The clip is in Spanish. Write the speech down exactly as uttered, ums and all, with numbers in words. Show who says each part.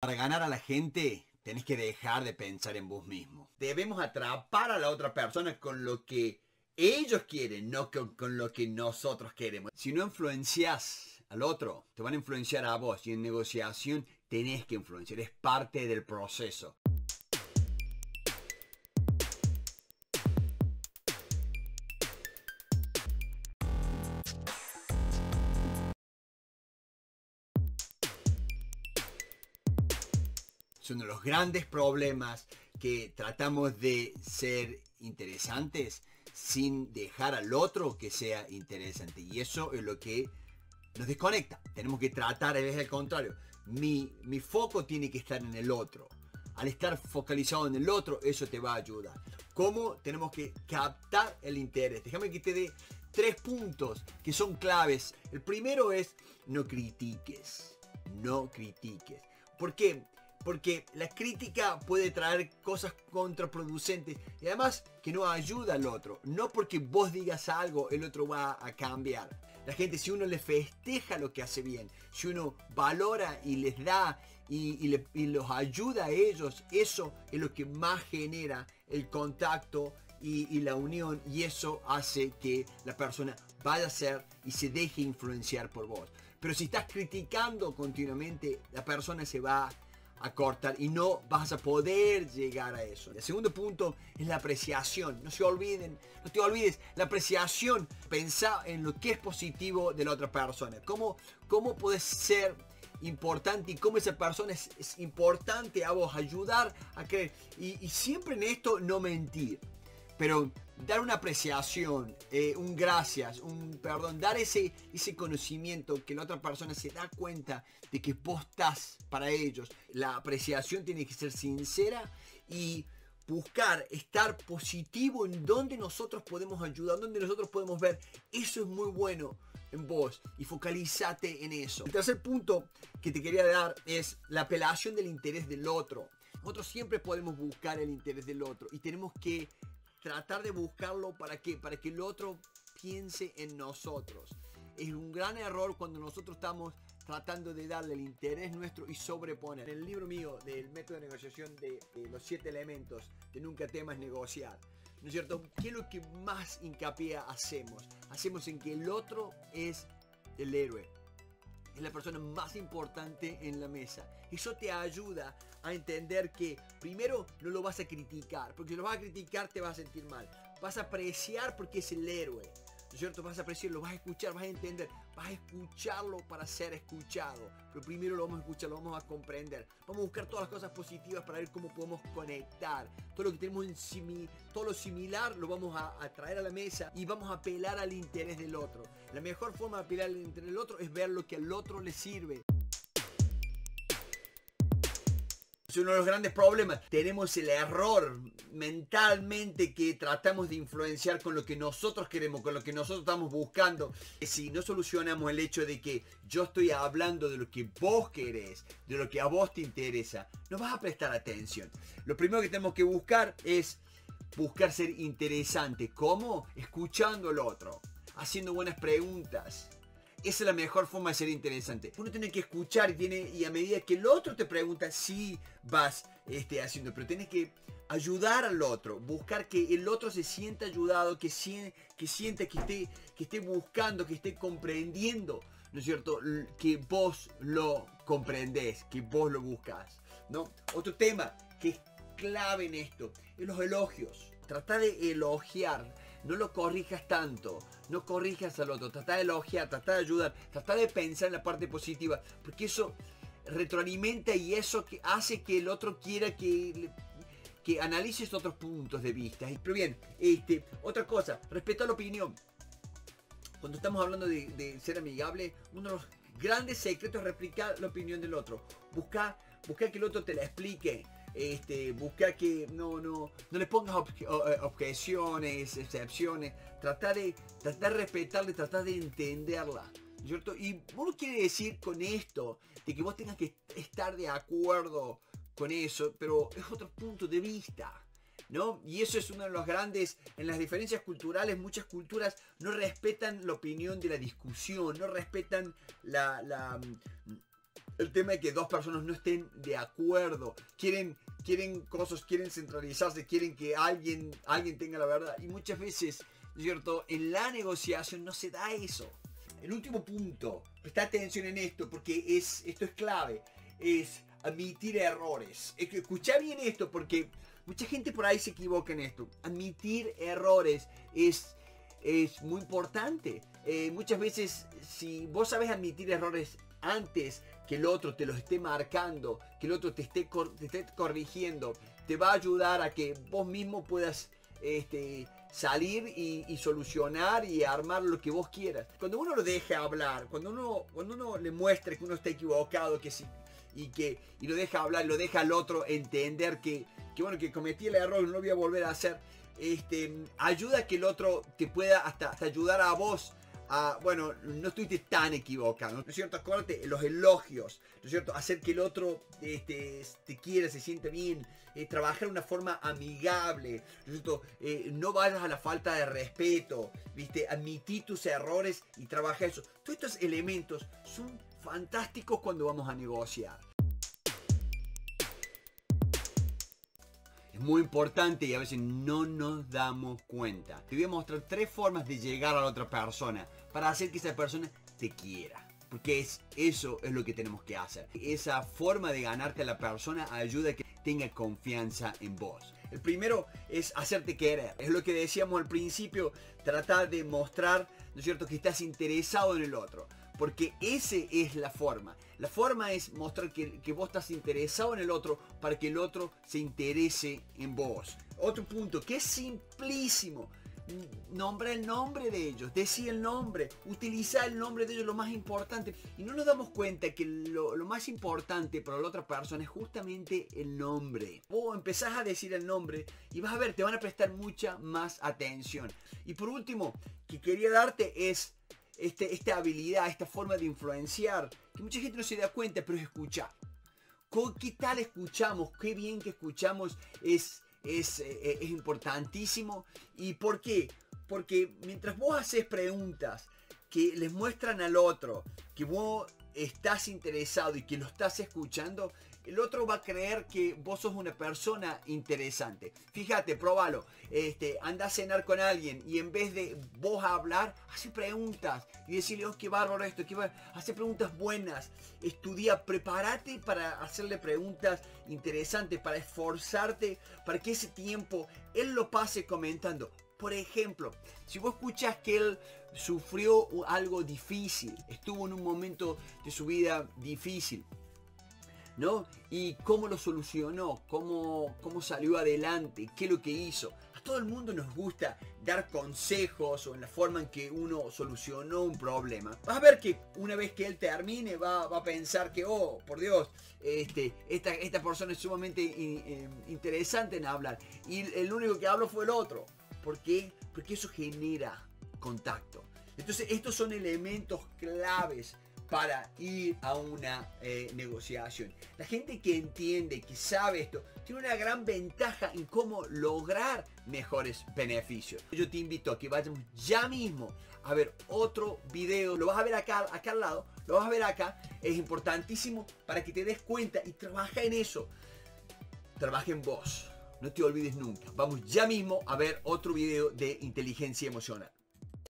Speaker 1: Para ganar a la gente, tenés que dejar de pensar en vos mismo. Debemos atrapar a la otra persona con lo que ellos quieren, no con, con lo que nosotros queremos. Si no influencias al otro, te van a influenciar a vos. Y en negociación tenés que influenciar, es parte del proceso. Es uno de los grandes problemas que tratamos de ser interesantes sin dejar al otro que sea interesante. Y eso es lo que nos desconecta. Tenemos que tratar, es al contrario. Mi, mi foco tiene que estar en el otro. Al estar focalizado en el otro, eso te va a ayudar. ¿Cómo? Tenemos que captar el interés. Déjame que te dé tres puntos que son claves. El primero es no critiques. No critiques. ¿Por qué? Porque la crítica puede traer cosas contraproducentes y además que no ayuda al otro. No porque vos digas algo, el otro va a cambiar. La gente, si uno le festeja lo que hace bien, si uno valora y les da y, y, le, y los ayuda a ellos, eso es lo que más genera el contacto y, y la unión, y eso hace que la persona vaya a ser y se deje influenciar por vos. Pero si estás criticando continuamente, la persona se va a a cortar y no vas a poder llegar a eso. El segundo punto es la apreciación. No se olviden, no te olvides, la apreciación. Pensá en lo que es positivo de la otra persona. Cómo, cómo puedes ser importante y cómo esa persona es, es importante a vos, ayudar a creer. Y, y siempre en esto no mentir. Pero dar una apreciación, eh, un gracias, un perdón, dar ese, ese conocimiento que la otra persona se da cuenta de que vos estás para ellos. La apreciación tiene que ser sincera y buscar estar positivo en donde nosotros podemos ayudar, donde nosotros podemos ver. Eso es muy bueno en vos y focalízate en eso. El tercer punto que te quería dar es la apelación del interés del otro. Nosotros siempre podemos buscar el interés del otro y tenemos que tratar de buscarlo para qué, para que el otro piense en nosotros. Es un gran error cuando nosotros estamos tratando de darle el interés nuestro y sobreponer. En el libro mío del método de negociación de, de los siete elementos de nunca temas negociar, ¿no es cierto? ¿Qué es lo que más hincapié hacemos? Hacemos en que el otro es el héroe. Es la persona más importante en la mesa. Eso te ayuda a entender que primero no lo vas a criticar, porque si lo vas a criticar te vas a sentir mal. Vas a apreciar porque es el héroe, ¿no es cierto? Vas a apreciarlo, vas a escuchar, vas a entender, vas a escucharlo para ser escuchado. Pero primero lo vamos a escuchar, lo vamos a comprender. Vamos a buscar todas las cosas positivas para ver cómo podemos conectar. Todo lo que tenemos en simi, todo lo similar lo vamos a, a traer a la mesa y vamos a apelar al interés del otro. La mejor forma de apelar al interés del otro es ver lo que al otro le sirve. Es uno de los grandes problemas. Tenemos el error mentalmente que tratamos de influenciar con lo que nosotros queremos, con lo que nosotros estamos buscando. Si no solucionamos el hecho de que yo estoy hablando de lo que vos querés, de lo que a vos te interesa, no vas a prestar atención. Lo primero que tenemos que buscar es buscar ser interesante. ¿Cómo? Escuchando al otro, haciendo buenas preguntas. Esa es la mejor forma de ser interesante. Uno tiene que escuchar y, tiene, y a medida que el otro te pregunta, sí vas este, haciendo. Pero tienes que ayudar al otro. Buscar que el otro se sienta ayudado, que, siente, que sienta que esté, que esté buscando, que esté comprendiendo, ¿no es cierto? Que vos lo comprendés, que vos lo buscas, ¿no? Otro tema que es clave en esto es los elogios. Trata de elogiar. No lo corrijas tanto, no corrijas al otro, trata de elogiar, trata de ayudar, trata de pensar en la parte positiva, porque eso retroalimenta y eso que hace que el otro quiera que, que analices otros puntos de vista. Pero bien, este, otra cosa, respeta la opinión. Cuando estamos hablando de, de ser amigable, uno de los grandes secretos es replicar la opinión del otro. Busca, busca que el otro te la explique. Este, busca que no, no, no le pongas obje, objeciones, excepciones. Tratar de, tratar de respetarle, tratar de entenderla, ¿cierto? Y vos no quiere decir con esto de que vos tengas que estar de acuerdo con eso, pero es otro punto de vista, ¿no? Y eso es uno de los grandes, en las diferencias culturales, muchas culturas no respetan la opinión de la discusión, no respetan la, la El tema es que dos personas no estén de acuerdo, quieren, quieren cosas, quieren centralizarse, quieren que alguien, alguien tenga la verdad. Y muchas veces, ¿no es cierto?, en la negociación no se da eso. El último punto, presta atención en esto porque es, esto es clave, es admitir errores. Escucha bien esto porque mucha gente por ahí se equivoca en esto. Admitir errores es, es muy importante. Eh, muchas veces, si vos sabes admitir errores antes que el otro te los esté marcando, que el otro te esté, cor te esté corrigiendo, te va a ayudar a que vos mismo puedas este, salir y, y solucionar y armar lo que vos quieras. Cuando uno lo deja hablar, cuando uno, cuando uno le muestra que uno está equivocado, que sí, y que y lo deja hablar, lo deja al otro entender que, que bueno, que cometí el error y no lo voy a volver a hacer, este, ayuda a que el otro te pueda hasta, hasta ayudar a vos a, bueno, no estuviste tan equivocado, ¿no es cierto? Acuérdate, los elogios, ¿no es cierto? Hacer que el otro este, te quiera, se siente bien, eh, trabajar de una forma amigable, ¿no es cierto? Eh, no vayas a la falta de respeto, ¿viste? Admití tus errores y trabaja eso. Todos estos elementos son fantásticos cuando vamos a negociar. Es muy importante y a veces no nos damos cuenta. Te voy a mostrar tres formas de llegar a la otra persona para hacer que esa persona te quiera. Porque es, eso es lo que tenemos que hacer. Esa forma de ganarte a la persona ayuda a que tenga confianza en vos. El primero es hacerte querer. Es lo que decíamos al principio, tratar de mostrar, ¿no es cierto?, que estás interesado en el otro. Porque esa es la forma. La forma es mostrar que, que vos estás interesado en el otro para que el otro se interese en vos. Otro punto que es simplísimo. Nombra el nombre de ellos, decir el nombre, utiliza el nombre de ellos, lo más importante. Y no nos damos cuenta que lo, lo más importante para la otra persona es justamente el nombre. Vos empezás a decir el nombre y vas a ver, te van a prestar mucha más atención. Y por último, que quería darte es este, esta habilidad, esta forma de influenciar, que mucha gente no se da cuenta, pero es escuchar. ¿Qué tal escuchamos? Qué bien que escuchamos es... Es, eh, es importantísimo. ¿Y por qué? Porque mientras vos haces preguntas que les muestran al otro que vos estás interesado y que lo estás escuchando, el otro va a creer que vos sos una persona interesante. Fíjate, probalo. Este, anda a cenar con alguien y en vez de vos hablar, hace preguntas y decirle, oh, qué bárbaro esto, qué bárbaro. Hace preguntas buenas. Estudia, prepárate para hacerle preguntas interesantes, para esforzarte, para que ese tiempo él lo pase comentando. Por ejemplo, si vos escuchas que él sufrió algo difícil, estuvo en un momento de su vida difícil, ¿no? Y cómo lo solucionó, cómo, cómo salió adelante, qué es lo que hizo. A todo el mundo nos gusta dar consejos o en la forma en que uno solucionó un problema. Vas a ver que una vez que él termine va, va a pensar que, oh, por Dios, este, esta, esta persona es sumamente in, eh, interesante en hablar. Y el único que habló fue el otro. ¿Por qué? Porque eso genera contacto. Entonces estos son elementos claves para ir a una eh, negociación. La gente que entiende, que sabe esto, tiene una gran ventaja en cómo lograr mejores beneficios. Yo te invito a que vayamos ya mismo a ver otro video. Lo vas a ver acá, acá al lado, lo vas a ver acá. Es importantísimo para que te des cuenta y trabaja en eso. Trabaja en vos. No te olvides nunca. Vamos ya mismo a ver otro video de inteligencia emocional.